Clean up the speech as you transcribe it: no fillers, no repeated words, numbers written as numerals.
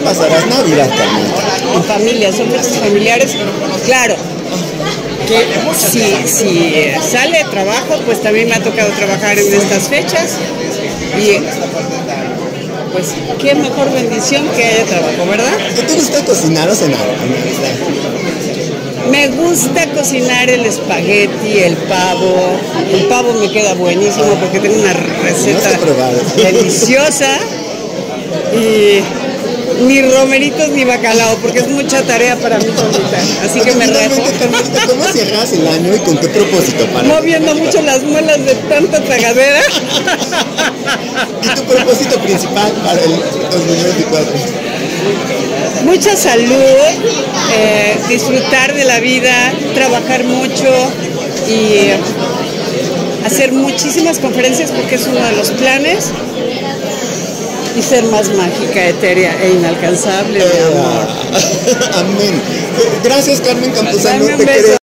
pasarás Navidad, Carmen? En familia, son fechas familiares. Claro, que si sale trabajo, pues también me ha tocado trabajar en estas fechas. Y pues qué mejor bendición que haya trabajo, ¿verdad? ¿Qué te gusta cocinar o cenar? Me gusta cocinar el espagueti, el pavo. El pavo me queda buenísimo porque tengo una receta deliciosa. Y ni romeritos ni bacalao, porque es mucha tarea para mí solita. Así que me rejo. ¿Cómo cierras el año y con qué propósito? Moviendo mucho las muelas de tanta tragadera. ¿Y tu propósito principal para el 2024? Mucha salud, disfrutar de la vida, trabajar mucho y hacer muchísimas conferencias porque es uno de los planes. Y ser más mágica, etérea e inalcanzable, mi amor. Amén. Gracias, Carmen Campuzano. Dame un beso.